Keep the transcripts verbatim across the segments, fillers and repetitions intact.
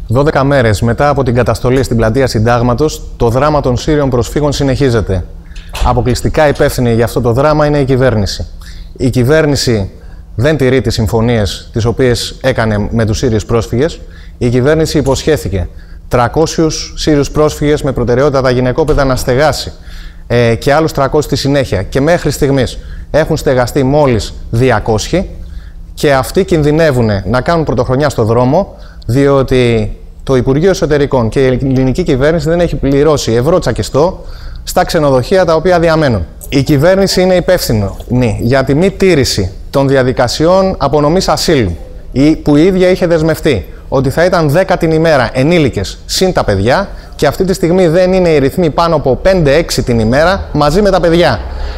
δώδεκα μέρες μετά από την καταστολή στην πλατεία Συντάγματος, το δράμα των Σύριων προσφύγων συνεχίζεται. Αποκλειστικά υπεύθυνη για αυτό το δράμα είναι η κυβέρνηση. Η κυβέρνηση δεν τηρεί τις συμφωνίες τις οποίες έκανε με τους Σύριους πρόσφυγες. Η κυβέρνηση υποσχέθηκε τριακόσιους Σύριους πρόσφυγες με προτεραιότητα τα γυναικόπαιδα να στεγάσει ε, και άλλους τριακόσιους στη συνέχεια. Και μέχρι στιγμής έχουν στεγαστεί μόλις διακόσιοι και αυτοί κινδυνεύουν να κάνουν πρωτοχρονιά στο δρόμο, διότι το Υπουργείο Εσωτερικών και η ελληνική κυβέρνηση δεν έχει πληρώσει ευρώ τσακιστό στα ξενοδοχεία τα οποία διαμένουν. Η κυβέρνηση είναι υπεύθυνη για τη μη τήρηση των διαδικασιών απονομής ασύλου, που η ίδια είχε δεσμευτεί ότι θα ήταν δέκα την ημέρα ενήλικες συν τα παιδιά, και αυτή τη στιγμή δεν είναι οι ρυθμοί πάνω από πέντε έξι την ημέρα μαζί με τα παιδιά.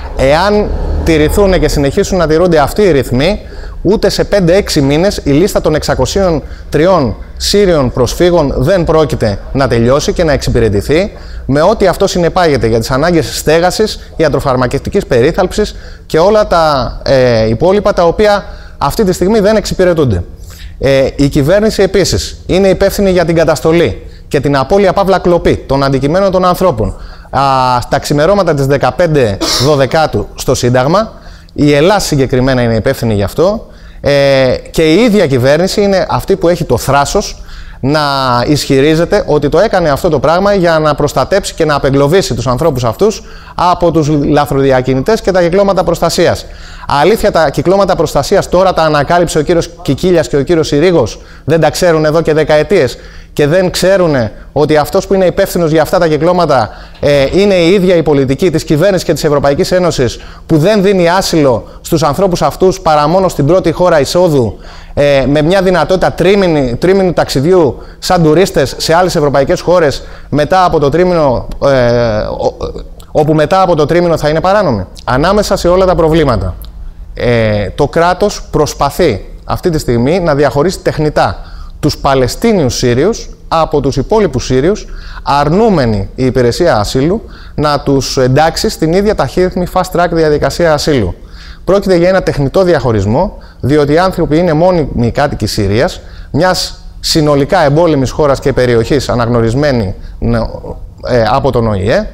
Εάν τηρηθούν και συνεχίσουν να τηρούνται αυτοί οι ρυθμοί, ούτε σε πέντε έξι μήνες η λίστα των εξακοσίων τριών Σύριων προσφύγων δεν πρόκειται να τελειώσει και να εξυπηρετηθεί, με ό,τι αυτό συνεπάγεται για τις ανάγκες στέγασης, ιατροφαρμακευτικής περίθαλψης και όλα τα ε, υπόλοιπα τα οποία αυτή τη στιγμή δεν εξυπηρετούνται. Ε, η κυβέρνηση επίσης είναι υπεύθυνη για την καταστολή και την απώλεια παύλα κλοπή των αντικειμένων των ανθρώπων. Α, στα ξημερώματα της δεκαπέντε δωδεκάτου στο Σύνταγμα, η Ελλάδα συγκεκριμένα είναι υπεύθυνη γι' αυτό, ε, και η ίδια κυβέρνηση είναι αυτή που έχει το θράσος να ισχυρίζεται ότι το έκανε αυτό το πράγμα για να προστατέψει και να απεγκλωβίσει τους ανθρώπους αυτούς από τους λαθροδιακινητές και τα κυκλώματα προστασίας. Αλήθεια, τα κυκλώματα προστασίας τώρα τα ανακάλυψε ο κύριος Κικίλιας και ο κύριος Συρίγος, δεν τα ξέρουν εδώ και δεκαετίες και δεν ξέρουν ότι αυτός που είναι υπεύθυνος για αυτά τα κυκλώματα ε, είναι η ίδια η πολιτική της κυβέρνησης και της Ευρωπαϊκής Ένωσης, που δεν δίνει άσυλο στους ανθρώπους αυτούς παρά μόνο στην πρώτη χώρα εισόδου, ε, με μια δυνατότητα τρίμηνη, τρίμηνου ταξιδιού σαν τουρίστες σε άλλες ευρωπαϊκές χώρες, μετά από το τρίμηνο, ε, όπου μετά από το τρίμηνο θα είναι παράνομη. Ανάμεσα σε όλα τα προβλήματα, ε, το κράτος προσπαθεί αυτή τη στιγμή να διαχωρίσει τεχνητά τους Παλαιστίνιους Σύριους από τους υπόλοιπους Σύριους, αρνούμενη η υπηρεσία ασύλου να τους εντάξει στην ίδια ταχύρυθμη fast track διαδικασία ασύλου. Πρόκειται για ένα τεχνητό διαχωρισμό, διότι οι άνθρωποι είναι μόνιμοι κάτοικοι Συρίας, μιας συνολικά εμπόλεμης χώρας και περιοχής αναγνωρισμένη ε, από τον Ο Η Ε,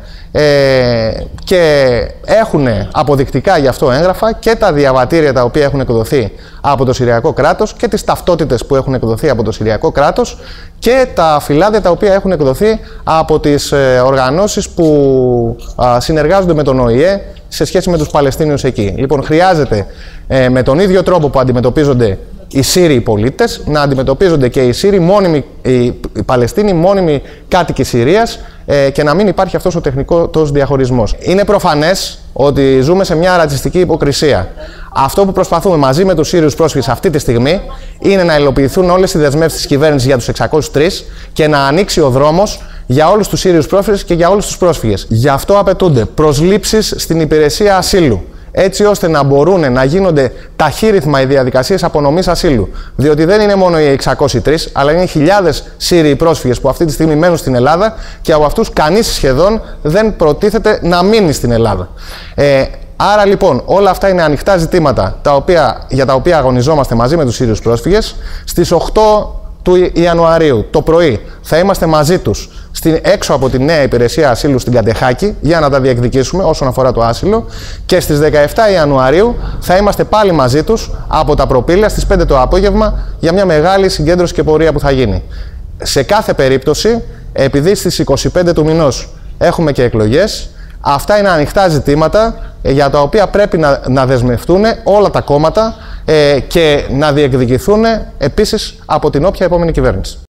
ε, και έχουν αποδεικτικά γι' αυτό έγγραφα και τα διαβατήρια τα οποία έχουν εκδοθεί από το Συριακό κράτος και τις ταυτότητες που έχουν εκδοθεί από το Συριακό κράτος και τα φυλάδια τα οποία έχουν εκδοθεί από τις ε, οργανώσεις που α, συνεργάζονται με τον Ο Η Ε σε σχέση με τους Παλαιστίνιους εκεί. Λοιπόν, χρειάζεται ε, με τον ίδιο τρόπο που αντιμετωπίζονται οι Σύριοι πολίτες, να αντιμετωπίζονται και οι Σύριοι μόνιμοι, οι Παλαιστίνοι μόνιμοι κάτοικοι Συρίας, ε, και να μην υπάρχει αυτός ο τεχνικός διαχωρισμός. Είναι προφανές ότι ζούμε σε μια ρατσιστική υποκρισία. Αυτό που προσπαθούμε μαζί με τους Σύριους πρόσφυγες αυτή τη στιγμή είναι να υλοποιηθούν όλες οι δεσμεύσεις της κυβέρνησης για τους εξακόσιους τρία και να ανοίξει ο δρόμος για όλους τους Σύριους πρόσφυγες και για όλους τους πρόσφυγες. Γι' αυτό απαιτούνται προσλήψεις στην υπηρεσία ασύλου, έτσι ώστε να μπορούν να γίνονται ταχύρυθμα οι διαδικασίες απονομής ασύλου. Διότι δεν είναι μόνο οι εξακόσιοι τρία, αλλά είναι χιλιάδες Σύριοι πρόσφυγες που αυτή τη στιγμή μένουν στην Ελλάδα και από αυτούς κανείς σχεδόν δεν προτίθεται να μείνει στην Ελλάδα. Ε, άρα λοιπόν όλα αυτά είναι ανοιχτά ζητήματα τα οποία, για τα οποία αγωνιζόμαστε μαζί με τους Σύριους πρόσφυγες. Στις οκτώ του Ιανουαρίου το πρωί θα είμαστε μαζί τους στην, έξω από τη νέα υπηρεσία ασύλου στην Καντεχάκη για να τα διεκδικήσουμε όσον αφορά το άσυλο, και στις δεκαεφτά Ιανουαρίου θα είμαστε πάλι μαζί τους από τα Προπήλαια στις πέντε το απόγευμα για μια μεγάλη συγκέντρωση και πορεία που θα γίνει. Σε κάθε περίπτωση, επειδή στις είκοσι πέντε του μηνός έχουμε και εκλογές, αυτά είναι ανοιχτά ζητήματα για τα οποία πρέπει να, να δεσμευτούν όλα τα κόμματα ε, και να διεκδικηθούν επίσης από την όποια επόμενη κυβέρνηση.